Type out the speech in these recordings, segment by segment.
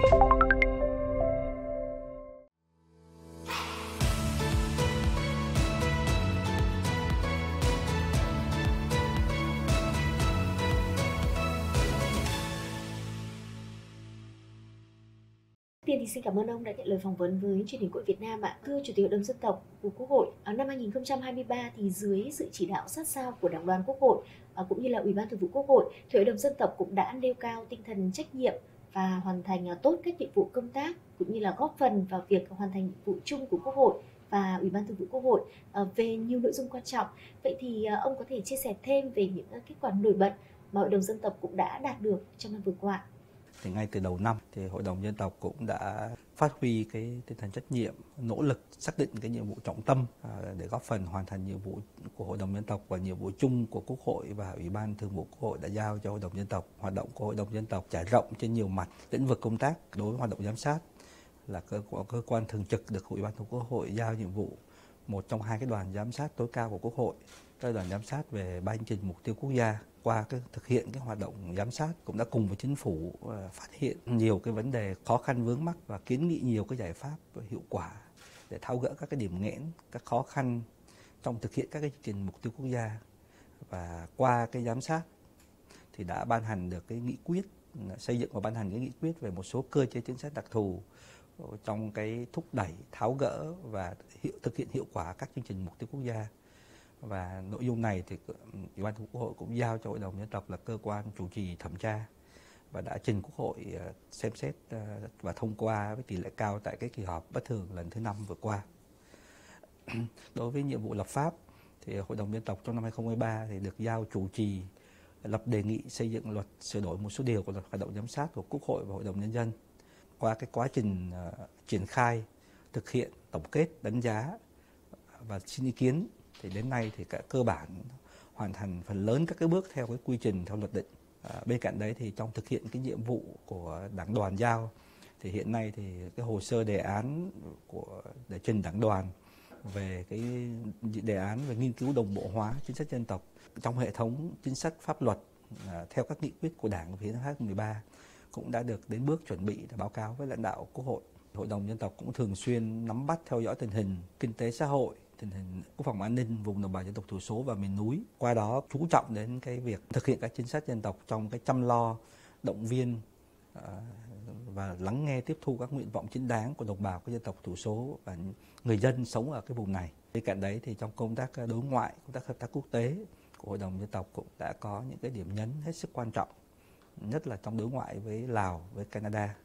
Tiên thì xin cảm ơn ông đã nhận lời phỏng vấn với truyền hình Quốc hội Việt Nam ạ. Thưa Chủ tịch Hội đồng Dân tộc của Quốc hội, năm 2023 thì dưới sự chỉ đạo sát sao của Đảng đoàn Quốc hội cũng như là Ủy ban Thường vụ Quốc hội, thì Hội đồng Dân tộc cũng đã nêu cao tinh thần trách nhiệm và hoàn thành tốt các nhiệm vụ công tác cũng như là góp phần vào việc hoàn thành nhiệm vụ chung của Quốc hội và Ủy ban Thường vụ Quốc hội về nhiều nội dung quan trọng. Vậy thì ông có thể chia sẻ thêm về những kết quả nổi bật mà Hội đồng Dân tộc cũng đã đạt được trong năm vừa qua? Thì ngay từ đầu năm thì Hội đồng Dân tộc cũng đã phát huy cái tinh thần trách nhiệm, nỗ lực xác định cái nhiệm vụ trọng tâm để góp phần hoàn thành nhiệm vụ của Hội đồng Dân tộc và nhiệm vụ chung của Quốc hội và Ủy ban Thường vụ Quốc hội đã giao cho Hội đồng Dân tộc. Hoạt động của Hội đồng Dân tộc trải rộng trên nhiều mặt lĩnh vực công tác. Đối với hoạt động giám sát là cơ quan thường trực được Ủy ban Thường vụ Quốc hội giao nhiệm vụ, một trong hai cái đoàn giám sát tối cao của Quốc hội, cái đoàn giám sát về ban hành trình mục tiêu quốc gia. Qua thực hiện cái hoạt động giám sát cũng đã cùng với chính phủ phát hiện nhiều cái vấn đề khó khăn vướng mắc và kiến nghị nhiều cái giải pháp hiệu quả để tháo gỡ các cái điểm nghẽn, các khó khăn trong thực hiện các cái chương trình mục tiêu quốc gia. Và qua cái giám sát thì đã ban hành được cái nghị quyết, xây dựng và ban hành cái nghị quyết về một số cơ chế chính sách đặc thù trong cái thúc đẩy, tháo gỡ và thực hiện hiệu quả các chương trình mục tiêu quốc gia. Và nội dung này thì Ủy ban Thường vụ Quốc hội cũng giao cho Hội đồng Dân tộc là cơ quan chủ trì thẩm tra và đã trình Quốc hội xem xét và thông qua với tỷ lệ cao tại cái kỳ họp bất thường lần thứ 5 vừa qua. Đối với nhiệm vụ lập pháp thì Hội đồng Dân tộc trong năm 2023 thì được giao chủ trì lập đề nghị xây dựng luật sửa đổi một số điều của luật hoạt động giám sát của Quốc hội và Hội đồng Nhân dân. Qua cái quá trình triển khai, thực hiện, tổng kết, đánh giá và xin ý kiến thì đến nay thì cơ bản hoàn thành phần lớn các cái bước theo cái quy trình theo luật định. Bên cạnh đấy thì trong thực hiện cái nhiệm vụ của Đảng đoàn giao thì hiện nay thì cái hồ sơ đề án để trình Đảng đoàn về cái đề án về nghiên cứu đồng bộ hóa chính sách dân tộc trong hệ thống chính sách pháp luật theo các nghị quyết của Đảng phía 2013 cũng đã được đến bước chuẩn bị để báo cáo với lãnh đạo Quốc hội. Hội đồng Dân tộc cũng thường xuyên nắm bắt theo dõi tình hình kinh tế xã hội, tình hình quốc phòng an ninh vùng đồng bào dân tộc thiểu số và miền núi. Qua đó chú trọng đến cái việc thực hiện các chính sách dân tộc trong cái chăm lo, động viên và lắng nghe tiếp thu các nguyện vọng chính đáng của đồng bào các dân tộc thiểu số và người dân sống ở cái vùng này. Bên cạnh đấy thì trong công tác đối ngoại, công tác hợp tác quốc tế của Hội đồng Dân tộc cũng đã có những cái điểm nhấn hết sức quan trọng, nhất là trong đối ngoại với Lào, với Canada.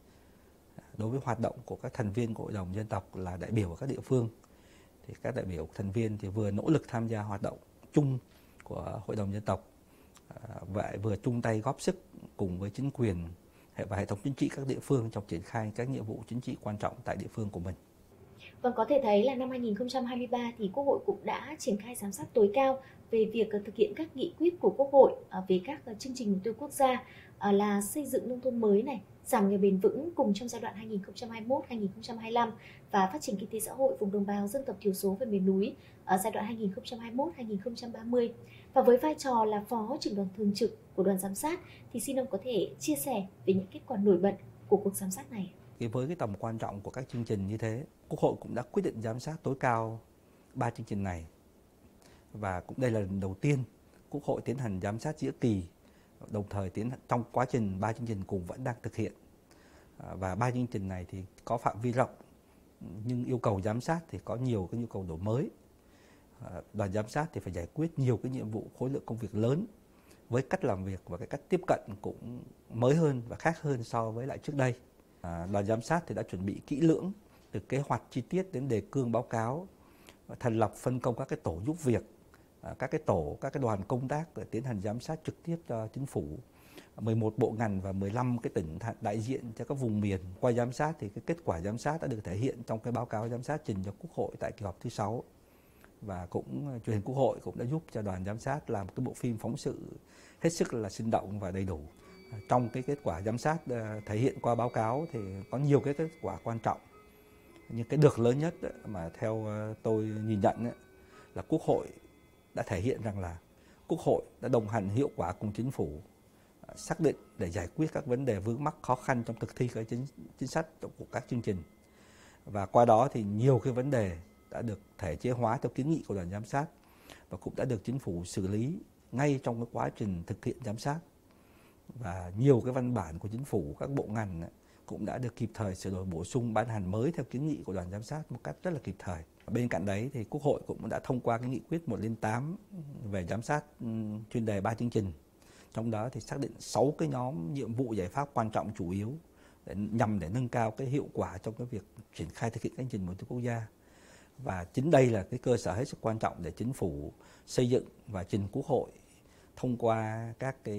Đối với hoạt động của các thành viên của Hội đồng Dân tộc là đại biểu ở các địa phương, thì các đại biểu thành viên thì vừa nỗ lực tham gia hoạt động chung của Hội đồng Dân tộc và vừa chung tay góp sức cùng với chính quyền và hệ thống chính trị các địa phương trong triển khai các nhiệm vụ chính trị quan trọng tại địa phương của mình. Vâng, có thể thấy là năm 2023 thì Quốc hội cũng đã triển khai giám sát tối cao về việc thực hiện các nghị quyết của Quốc hội về các chương trình mục tiêu quốc gia là xây dựng nông thôn mới này, giảm nghèo bền vững cùng trong giai đoạn 2021-2025 và phát triển kinh tế xã hội vùng đồng bào dân tộc thiểu số và miền núi ở giai đoạn 2021-2030. Và với vai trò là Phó trưởng đoàn thường trực của đoàn giám sát thì xin ông có thể chia sẻ về những kết quả nổi bật của cuộc giám sát này. Với cái tầm quan trọng của các chương trình như thế, Quốc hội cũng đã quyết định giám sát tối cao 3 chương trình này. Và cũng đây là lần đầu tiên Quốc hội tiến hành giám sát giữa kỳ, đồng thời trong quá trình 3 chương trình cùng vẫn đang thực hiện. Và 3 chương trình này thì có phạm vi rộng, nhưng yêu cầu giám sát thì có nhiều cái nhu cầu đổi mới. Đoàn giám sát thì phải giải quyết nhiều cái nhiệm vụ khối lượng công việc lớn với cách làm việc và cái cách tiếp cận cũng mới hơn và khác hơn so với lại trước đây. Đoàn giám sát thì đã chuẩn bị kỹ lưỡng từ kế hoạch chi tiết đến đề cương báo cáo, thành lập phân công các cái tổ giúp việc, các cái đoàn công tác để tiến hành giám sát trực tiếp cho chính phủ, 11 bộ ngành và 15 cái tỉnh đại diện cho các vùng miền. Qua giám sát thì cái kết quả giám sát đã được thể hiện trong cái báo cáo giám sát trình cho Quốc hội tại kỳ họp thứ 6. Và cũng truyền hình Quốc hội cũng đã giúp cho đoàn giám sát làm cái bộ phim phóng sự hết sức là sinh động và đầy đủ. Trong cái kết quả giám sát thể hiện qua báo cáo thì có nhiều cái kết quả quan trọng. Nhưng cái được lớn nhất mà theo tôi nhìn nhận là Quốc hội đã thể hiện rằng là Quốc hội đã đồng hành hiệu quả cùng chính phủ xác định để giải quyết các vấn đề vướng mắc khó khăn trong thực thi các chính sách của các chương trình. Và qua đó thì nhiều cái vấn đề đã được thể chế hóa theo kiến nghị của đoàn giám sát và cũng đã được chính phủ xử lý ngay trong cái quá trình thực hiện giám sát. Và nhiều cái văn bản của chính phủ, các bộ ngành cũng đã được kịp thời sửa đổi bổ sung, ban hành mới theo kiến nghị của đoàn giám sát một cách rất là kịp thời. Bên cạnh đấy thì Quốc hội cũng đã thông qua cái nghị quyết 108 về giám sát chuyên đề 3 chương trình. Trong đó thì xác định 6 cái nhóm nhiệm vụ giải pháp quan trọng chủ yếu nhằm để nâng cao cái hiệu quả trong cái việc triển khai thực hiện các chương trình mục tiêu quốc gia. Và chính đây là cái cơ sở hết sức quan trọng để chính phủ xây dựng và trình Quốc hội thông qua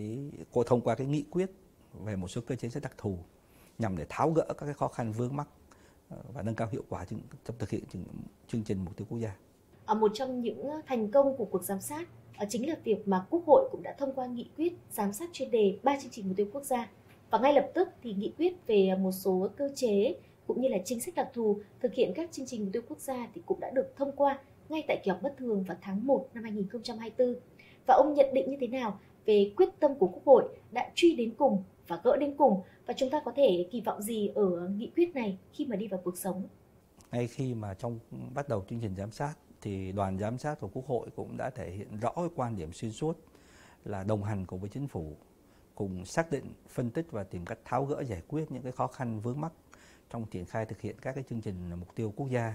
cái nghị quyết về một số cơ chế rất đặc thù nhằm để tháo gỡ các cái khó khăn vướng mắc và nâng cao hiệu quả trong thực hiện chương trình mục tiêu quốc gia. Một trong những thành công của cuộc giám sát chính là việc mà Quốc hội cũng đã thông qua nghị quyết giám sát chuyên đề 3 chương trình mục tiêu quốc gia. Và ngay lập tức thì nghị quyết về một số cơ chế cũng như là chính sách đặc thù thực hiện các chương trình mục tiêu quốc gia thì cũng đã được thông qua ngay tại kỳ họp bất thường vào tháng 1 năm 2024. Và ông nhận định như thế nào về quyết tâm của Quốc hội đã truy đến cùng và gỡ đến cùng, và chúng ta có thể kỳ vọng gì ở nghị quyết này khi mà đi vào cuộc sống? Ngay khi mà bắt đầu chương trình giám sát thì đoàn giám sát của Quốc hội cũng đã thể hiện rõ cái quan điểm xuyên suốt là đồng hành cùng với chính phủ, cùng xác định, phân tích và tìm cách tháo gỡ giải quyết những cái khó khăn vướng mắc trong triển khai thực hiện các cái chương trình mục tiêu quốc gia.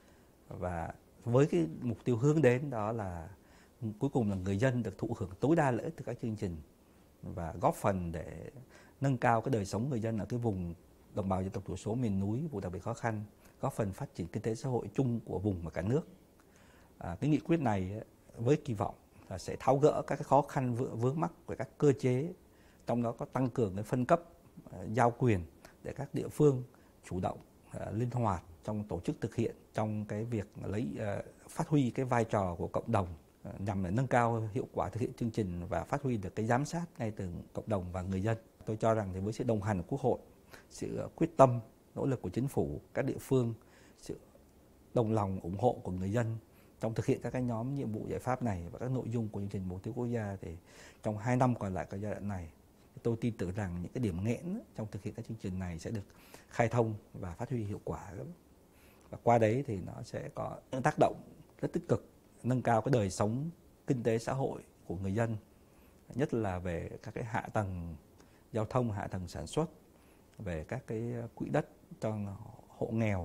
Và với cái mục tiêu hướng đến đó là cuối cùng là người dân được thụ hưởng tối đa lợi ích từ các chương trình và góp phần để nâng cao cái đời sống người dân ở cái vùng đồng bào dân tộc thiểu số miền núi, vùng đặc biệt khó khăn, góp phần phát triển kinh tế xã hội chung của vùng và cả nước. Cái nghị quyết này với kỳ vọng là sẽ tháo gỡ các cái khó khăn vướng mắc của các cơ chế, trong đó có tăng cường cái phân cấp, giao quyền để các địa phương chủ động, linh hoạt trong tổ chức thực hiện, trong cái việc phát huy cái vai trò của cộng đồng nhằm để nâng cao hiệu quả thực hiện chương trình và phát huy được cái giám sát ngay từ cộng đồng và người dân. Tôi cho rằng thì với sự đồng hành của Quốc hội, sự quyết tâm, nỗ lực của chính phủ, các địa phương, sự đồng lòng ủng hộ của người dân trong thực hiện các cái nhóm nhiệm vụ giải pháp này và các nội dung của chương trình mục tiêu quốc gia, thì trong 2 năm còn lại của giai đoạn này, tôi tin tưởng rằng những cái điểm nghẽn trong thực hiện các chương trình này sẽ được khai thông và phát huy hiệu quả. Và qua đấy thì nó sẽ có những tác động rất tích cực, nâng cao cái đời sống kinh tế xã hội của người dân, nhất là về các cái hạ tầng giao thông, hạ tầng sản xuất, về các cái quỹ đất cho hộ nghèo,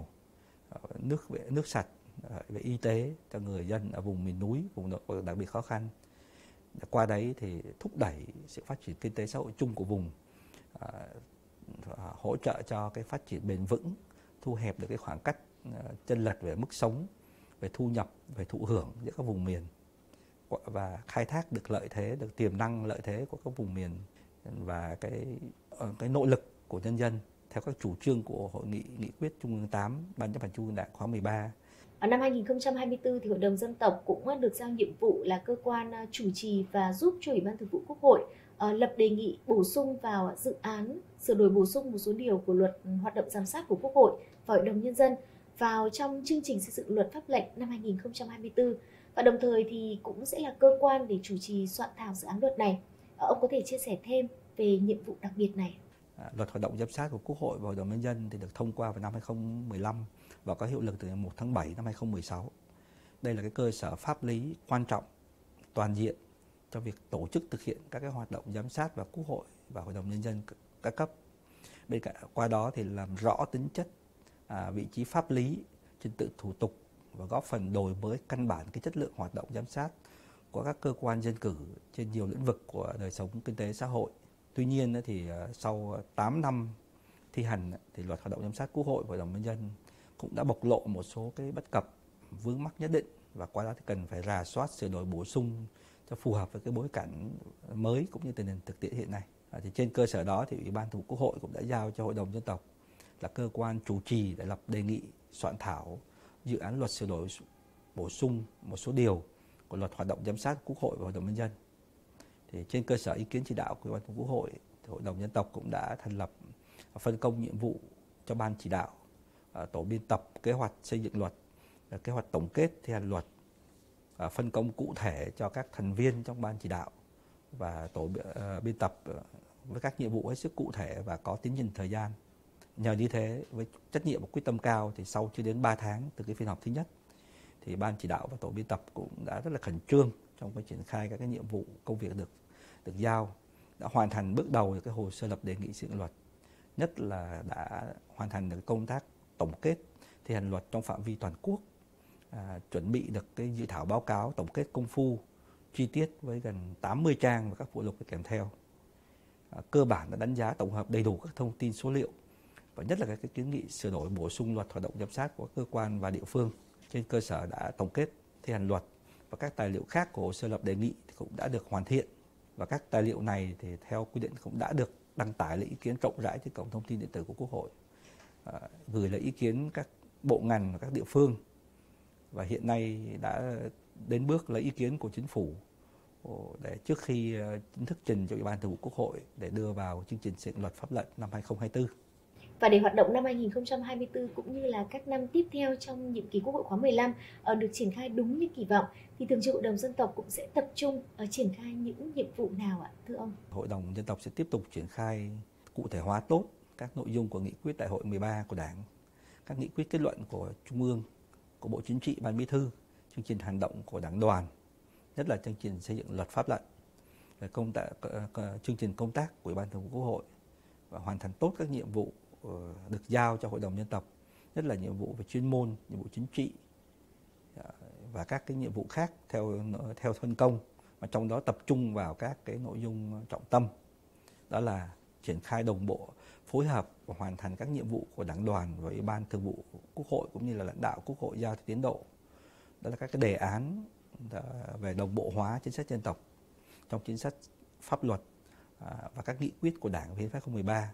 nước sạch, về y tế cho người dân ở vùng miền núi, vùng đặc biệt khó khăn. Qua đấy thì thúc đẩy sự phát triển kinh tế xã hội chung của vùng, hỗ trợ cho cái phát triển bền vững, thu hẹp được cái khoảng cách chênh lệch về mức sống, về thu nhập, về thụ hưởng giữa các vùng miền, và khai thác được lợi thế, được tiềm năng lợi thế của các vùng miền và cái nỗ lực của nhân dân theo các chủ trương của Hội nghị Nghị quyết Trung ương 8, Ban chấp hành Trung ương Đảng khóa 13. Ở năm 2024 thì Hội đồng Dân tộc cũng được giao nhiệm vụ là cơ quan chủ trì và giúp cho Ủy ban Thường vụ Quốc hội lập đề nghị bổ sung vào dự án sửa đổi bổ sung một số điều của Luật Hoạt động giám sát của Quốc hội và Hội đồng Nhân dân vào trong chương trình xây dựng luật pháp lệnh năm 2024, và đồng thời thì cũng sẽ là cơ quan để chủ trì soạn thảo dự án luật này. Ông có thể chia sẻ thêm về nhiệm vụ đặc biệt này? Luật Hoạt động giám sát của Quốc hội và Hội đồng Nhân dân thì được thông qua vào năm 2015 và có hiệu lực từ ngày 1 tháng 7 năm 2016. Đây là cái cơ sở pháp lý quan trọng, toàn diện cho việc tổ chức thực hiện các cái hoạt động giám sát vào Quốc hội và Hội đồng Nhân dân các cấp. Bên cạnh qua đó thì làm rõ tính chất, vị trí pháp lý, trình tự thủ tục và góp phần đổi mới căn bản cái chất lượng hoạt động giám sát của các cơ quan dân cử trên nhiều lĩnh vực của đời sống kinh tế xã hội. Tuy nhiên thì sau 8 năm thi hành thì Luật Hoạt động giám sát Quốc hội và Hội đồng Nhân dân cũng đã bộc lộ một số cái bất cập, vướng mắc nhất định, và qua đó thì cần phải rà soát, sửa đổi, bổ sung cho phù hợp với cái bối cảnh mới cũng như tình hình thực tiễn hiện nay. Thì trên cơ sở đó thì Ủy ban Thường vụ Quốc hội cũng đã giao cho Hội đồng Dân tộc là cơ quan chủ trì để lập đề nghị soạn thảo dự án luật sửa đổi, bổ sung một số điều của Luật Hoạt động giám sát Quốc hội và Hội đồng Nhân dân. Thì trên cơ sở ý kiến chỉ đạo của Ủy ban Thường vụ Quốc hội, thì Hội đồng Dân tộc cũng đã thành lập phân công nhiệm vụ cho ban chỉ đạo, tổ biên tập kế hoạch xây dựng luật, kế hoạch tổng kết thi hành luật, phân công cụ thể cho các thành viên trong ban chỉ đạo và tổ biên tập với các nhiệm vụ hết sức cụ thể và có tính nhìn thời gian. Nhờ như thế, với trách nhiệm và quyết tâm cao thì sau chưa đến 3 tháng từ cái phiên họp thứ nhất thì ban chỉ đạo và tổ biên tập cũng đã rất là khẩn trương trong cái triển khai các cái nhiệm vụ công việc được giao, đã hoàn thành bước đầu được cái hồ sơ lập đề nghị xây dựng luật, nhất là đã hoàn thành được công tác tổng kết thi hành luật trong phạm vi toàn quốc, chuẩn bị được cái dự thảo báo cáo tổng kết công phu chi tiết với gần 80 trang và các phụ lục kèm theo. Cơ bản đã đánh giá tổng hợp đầy đủ các thông tin số liệu và nhất là các cái kiến nghị sửa đổi bổ sung luật hoạt động giám sát của cơ quan và địa phương. Trên cơ sở đã tổng kết thi hành luật và các tài liệu khác của hồ sơ lập đề nghị thì cũng đã được hoàn thiện, và các tài liệu này thì theo quy định cũng đã được đăng tải lấy ý kiến rộng rãi trên cổng thông tin điện tử của Quốc hội, gửi lấy ý kiến các bộ ngành và các địa phương, và hiện nay đã đến bước lấy ý kiến của Chính phủ để trước khi chính thức trình cho Ủy ban Thường vụ Quốc hội để đưa vào chương trình xây dựng luật pháp lệnh năm 2024. Và để hoạt động năm 2024 cũng như là các năm tiếp theo trong nhiệm kỳ Quốc hội khóa 15 được triển khai đúng như kỳ vọng, thì Thường trực Hội đồng Dân tộc cũng sẽ tập trung triển khai những nhiệm vụ nào ạ, thưa ông? Hội đồng Dân tộc sẽ tiếp tục triển khai cụ thể hóa tốt các nội dung của nghị quyết Đại hội 13 của Đảng, các nghị quyết kết luận của Trung ương, của Bộ Chính trị, Ban Bí thư, chương trình hành động của Đảng đoàn, nhất là chương trình xây dựng luật pháp lệnh, chương trình công tác của Ủy ban Thường vụ Quốc hội, và hoàn thành tốt các nhiệm vụ được giao cho Hội đồng Dân tộc, nhất là nhiệm vụ về chuyên môn, nhiệm vụ chính trị và các cái nhiệm vụ khác theo phân công, mà trong đó tập trung vào các cái nội dung trọng tâm, đó là triển khai đồng bộ, phối hợp và hoàn thành các nhiệm vụ của Đảng đoàn và Ủy ban Thường vụ Quốc hội cũng như là lãnh đạo Quốc hội giao theo tiến độ. Đó là các cái đề án về đồng bộ hóa chính sách dân tộc trong chính sách pháp luật và các nghị quyết của Đảng về Hiến pháp 2013,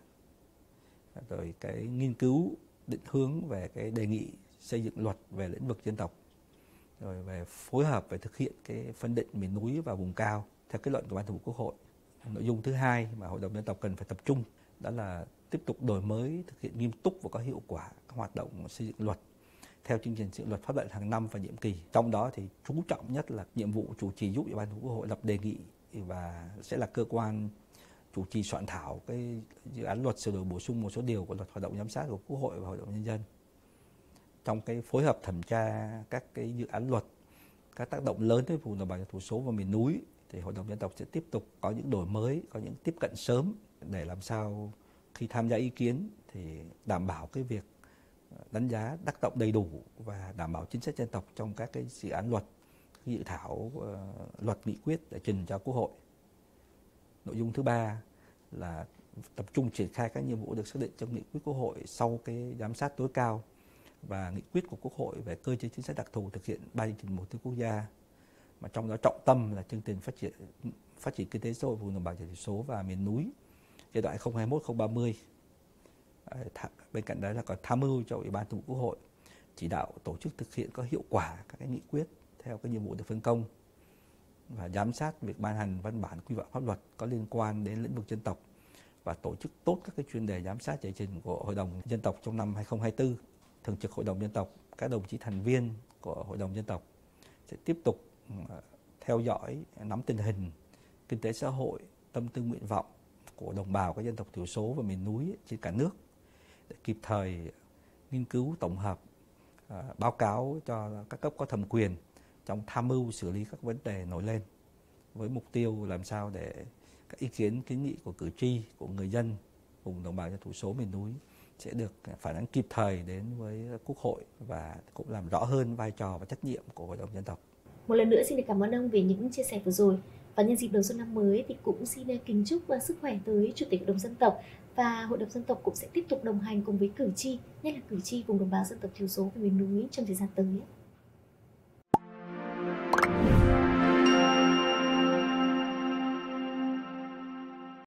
rồi cái nghiên cứu định hướng về cái đề nghị xây dựng luật về lĩnh vực dân tộc, rồi về phối hợp về thực hiện cái phân định miền núi và vùng cao theo kết luận của Ban Thường vụ Quốc hội. Nội dung thứ hai mà Hội đồng Dân tộc cần phải tập trung đó là tiếp tục đổi mới, thực hiện nghiêm túc và có hiệu quả các hoạt động xây dựng luật theo chương trình xây dựng luật pháp lệnh hàng năm và nhiệm kỳ. Trong đó thì chú trọng nhất là nhiệm vụ chủ trì giúp Ủy ban Thường vụ Quốc hội lập đề nghị và sẽ là cơ quan chủ trì soạn thảo cái dự án luật sửa đổi bổ sung một số điều của luật hoạt động giám sát của Quốc hội và Hội đồng Nhân dân. Trong cái phối hợp thẩm tra các cái dự án luật, các tác động lớn tới vùng đồng bào dân tộc thiểu số và miền núi, thì Hội đồng Dân tộc sẽ tiếp tục có những đổi mới, có những tiếp cận sớm để làm sao khi tham gia ý kiến thì đảm bảo cái việc đánh giá tác động đầy đủ và đảm bảo chính sách dân tộc trong các cái dự án luật, dự thảo luật nghị quyết để trình cho Quốc hội. Nội dung thứ ba là tập trung triển khai các nhiệm vụ được xác định trong nghị quyết Quốc hội sau cái giám sát tối cao và nghị quyết của Quốc hội về cơ chế chính sách đặc thù thực hiện 3 chương trình mục tiêu quốc gia, mà trong đó trọng tâm là chương trình phát triển kinh tế xã hội vùng đồng bào dân tộc thiểu số và miền núi giai đoạn 2021-2030. Bên cạnh đó là còn tham mưu cho Ủy ban Thường vụ Quốc hội chỉ đạo tổ chức thực hiện có hiệu quả các cái nghị quyết theo cái nhiệm vụ được phân công, và giám sát việc ban hành văn bản quy phạm pháp luật có liên quan đến lĩnh vực dân tộc, và tổ chức tốt các cái chuyên đề giám sát giải trình của Hội đồng Dân tộc trong năm 2024. Thường trực Hội đồng Dân tộc, các đồng chí thành viên của Hội đồng Dân tộc sẽ tiếp tục theo dõi, nắm tình hình kinh tế xã hội, tâm tư nguyện vọng của đồng bào các dân tộc thiểu số và miền núi trên cả nước để kịp thời nghiên cứu tổng hợp, báo cáo cho các cấp có thẩm quyền trong tham mưu xử lý các vấn đề nổi lên, với mục tiêu làm sao để các ý kiến kiến nghị của cử tri, của người dân vùng đồng bào dân tộc thiểu số miền núi sẽ được phản ánh kịp thời đến với Quốc hội và cũng làm rõ hơn vai trò và trách nhiệm của Hội đồng Dân tộc. Một lần nữa xin được cảm ơn ông về những chia sẻ vừa rồi. Và nhân dịp đầu xuân năm mới thì cũng xin kính chúc sức khỏe tới Chủ tịch Hội đồng Dân tộc, và Hội đồng Dân tộc cũng sẽ tiếp tục đồng hành cùng với cử tri, nhất là cử tri vùng đồng bào dân tộc thiểu số và miền núi trong thời gian tới.